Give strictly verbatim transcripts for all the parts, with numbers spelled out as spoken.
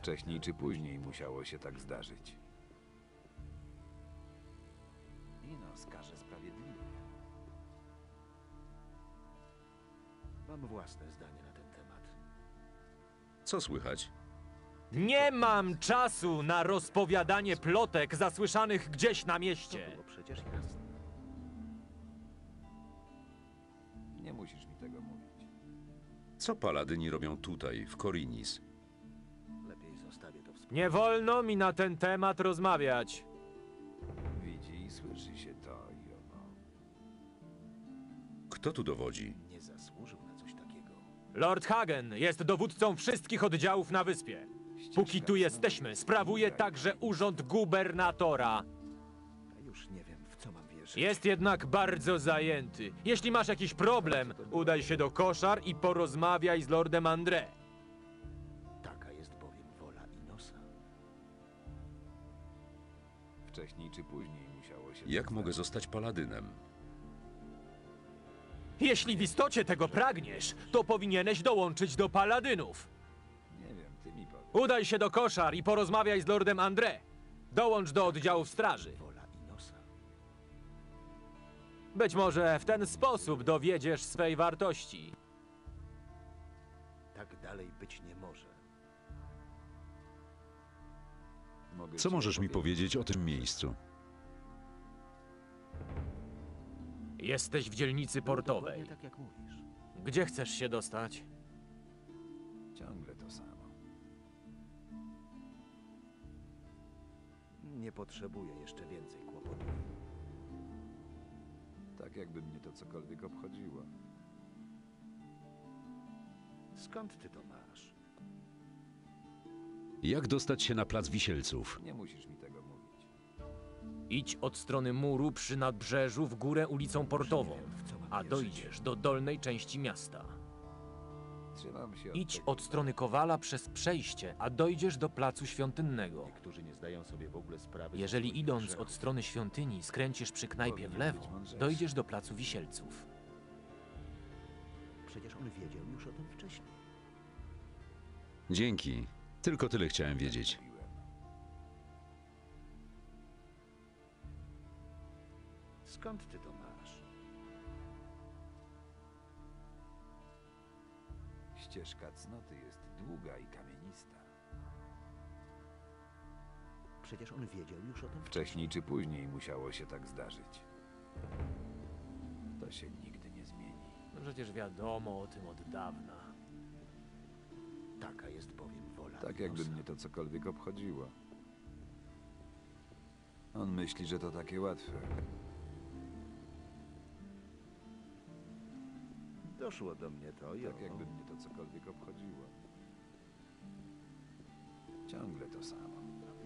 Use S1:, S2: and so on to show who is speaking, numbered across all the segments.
S1: Wcześniej czy później musiało się tak zdarzyć.
S2: Ino skaże sprawiedliwie. Mam własne zdanie na ten temat.
S3: Co słychać?
S4: Nie mam czasu na rozpowiadanie plotek zasłyszanych gdzieś na
S2: To
S4: mieście.
S2: było przecież jasne.
S1: Nie musisz mi tego mówić.
S3: Co paladyni robią tutaj, w Korinis?
S2: Lepiej zostawię to w spokoju.
S4: Nie wolno mi na ten temat rozmawiać.
S1: Widzi i słyszy się to i ono.
S3: Kto tu dowodzi?
S2: Nie zasłużył na coś takiego.
S4: Lord Hagen jest dowódcą wszystkich oddziałów na wyspie. Póki tu jesteśmy, sprawuje także urząd gubernatora.
S2: A już nie wiem, w co mam wierzyć.
S4: Jest jednak bardzo zajęty. Jeśli masz jakiś problem, udaj się do koszar i porozmawiaj z Lordem André.
S2: Taka jest bowiem wola Inosa.
S1: Wcześniej czy później musiało się
S3: Jak
S1: tak
S3: mogę
S1: zdarzyć.
S3: zostać paladynem?
S4: Jeśli w istocie tego pragniesz, to powinieneś dołączyć do paladynów.
S1: Nie wiem, ty mi powiedz.
S4: Udaj się do koszar i porozmawiaj z Lordem André. Dołącz do oddziałów straży.
S2: Wola Inosa.
S4: Być może w ten sposób dowiedziesz swej wartości.
S2: Tak dalej być nie może.
S1: Mogę
S3: Co
S1: ci
S3: możesz mi
S1: opowiedzieć.
S3: powiedzieć o tym miejscu?
S4: Jesteś w dzielnicy portowej.
S2: Dokładnie tak jak mówisz.
S4: Gdzie chcesz się dostać?
S1: Ciągle to samo.
S2: Nie potrzebuję jeszcze więcej kłopotów.
S1: Tak jakby mnie to cokolwiek obchodziło.
S2: Skąd ty to masz?
S3: Jak dostać się na plac Wisielców?
S1: Nie musisz mi tego mówić.
S4: Idź od strony muru przy nadbrzeżu w górę ulicą portową,
S2: W co mam
S4: a
S2: wierzyć?
S4: dojdziesz do dolnej części miasta.
S1: Trzymam się od
S4: Idź
S1: tego.
S4: od strony Kowala przez przejście, a dojdziesz do placu świątynnego.
S2: Niektórzy nie zdają sobie w ogóle sprawy. z
S4: Jeżeli
S2: swoich
S4: idąc
S2: grzechów.
S4: od strony świątyni skręcisz przy knajpie w lewo, dojdziesz do placu Wisielców.
S2: Przecież on wiedział już o tym wcześniej.
S3: Dzięki. Tylko tyle chciałem wiedzieć.
S1: Mówiłem.
S2: Skąd ty to masz?
S1: Ścieżka cnoty jest długa i kamienista.
S2: Przecież on wiedział już o tym
S1: Wcześniej czy później musiało się tak zdarzyć. To się nigdy nie zmieni.
S4: No przecież wiadomo o tym od dawna.
S2: Taka jest bowiem wola
S1: Tak jakby
S2: Inosa.
S1: mnie to cokolwiek obchodziło. On myśli, że to takie łatwe.
S2: Doszło do mnie to i
S1: Tak
S2: owo.
S1: jakby mnie to cokolwiek obchodziło. Ciągle to samo.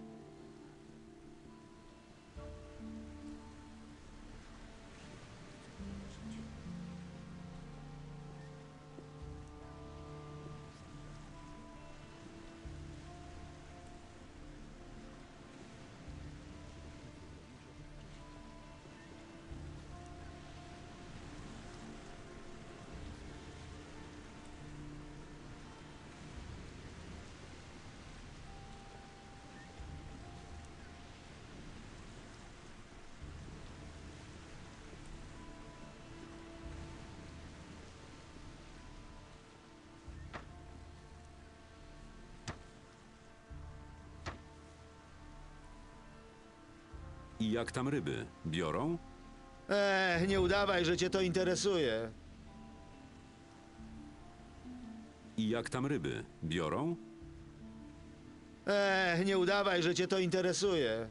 S3: I jak tam ryby? Biorą?
S5: Ech, nie udawaj, że cię to interesuje.
S3: I jak tam ryby? Biorą?
S5: Ech, nie udawaj, że cię to interesuje.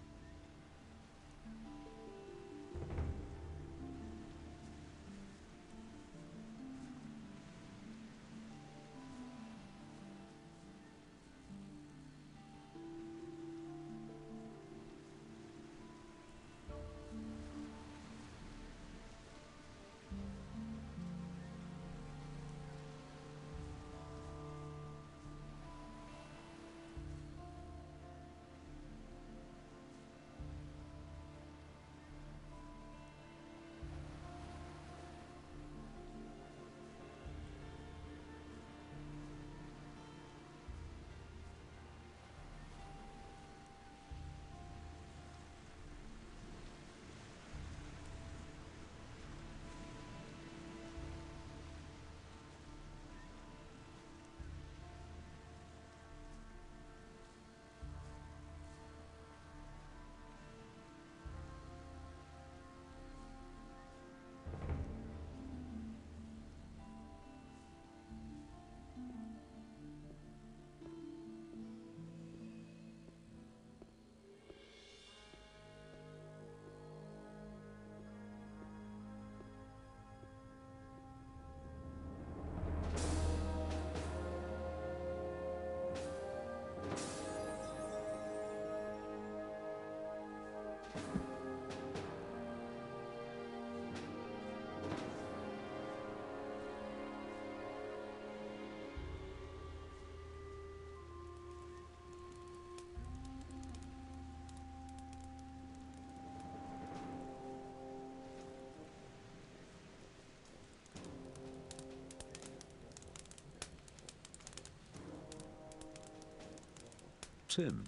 S3: Czym?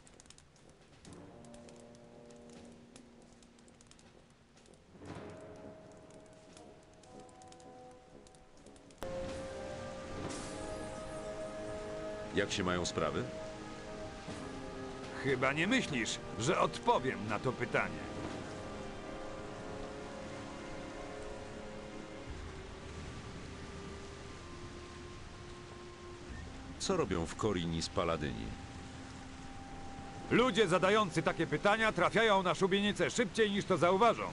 S3: Jak się mają sprawy?
S1: Chyba nie myślisz, że odpowiem na to pytanie.
S3: Co robią w Korinii z Paladyni?
S1: Ludzie zadający takie pytania trafiają na szubienicę szybciej niż to zauważą.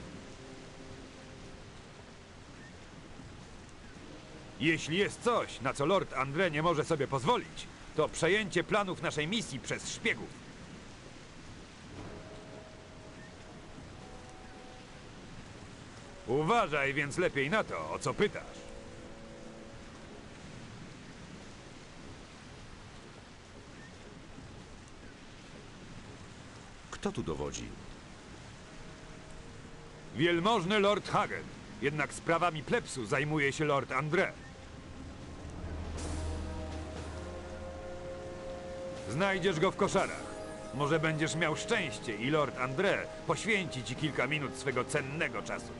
S1: Jeśli jest coś, na co Lord André nie może sobie pozwolić, to przejęcie planów naszej misji przez szpiegów. Uważaj więc lepiej na to, o co pytasz.
S3: Kto tu dowodzi?
S1: Wielmożny Lord Hagen. Jednak sprawami plebsu zajmuje się Lord André. Znajdziesz go w koszarach. Może będziesz miał szczęście i Lord André poświęci ci kilka minut swego cennego czasu.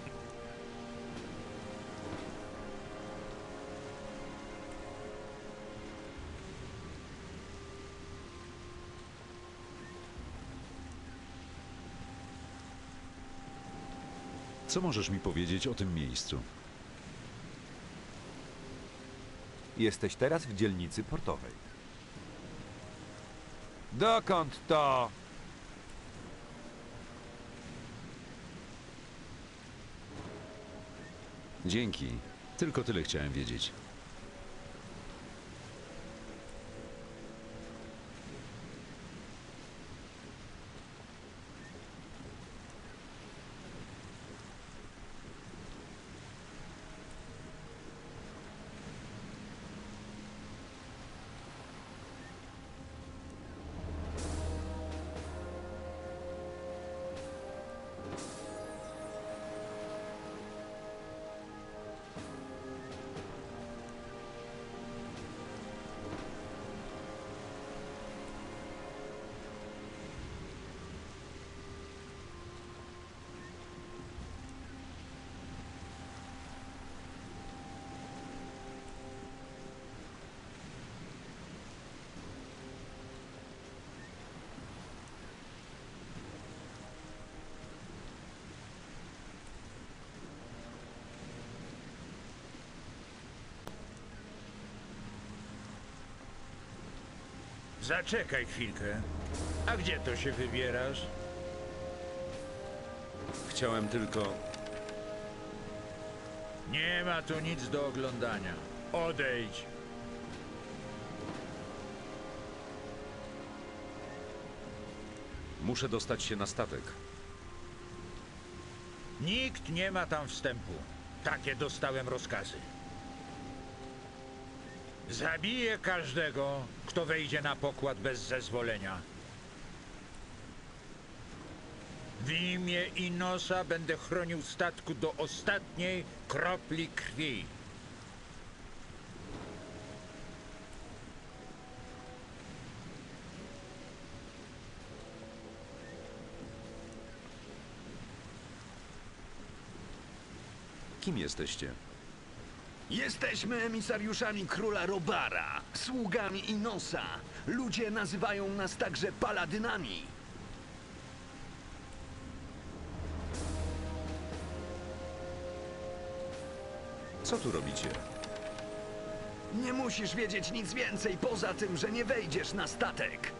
S3: Co możesz mi powiedzieć o tym miejscu?
S1: Jesteś teraz w dzielnicy portowej. Dokąd to?
S3: Dzięki. Tylko tyle chciałem wiedzieć.
S6: Zaczekaj chwilkę. A gdzie to się wybierasz?
S3: Chciałem tylko...
S6: Nie ma tu nic do oglądania. Odejdź.
S3: Muszę dostać się na statek.
S6: Nikt nie ma tam wstępu. Takie dostałem rozkazy. Zabiję każdego, kto wejdzie na pokład bez zezwolenia. W imię Inosa będę chronił statku do ostatniej kropli krwi.
S3: Kim jesteście?
S7: Jesteśmy emisariuszami króla Robara, sługami Inosa. Ludzie nazywają nas także paladynami.
S3: Co tu robicie?
S7: Nie musisz wiedzieć nic więcej poza tym, że nie wejdziesz na statek.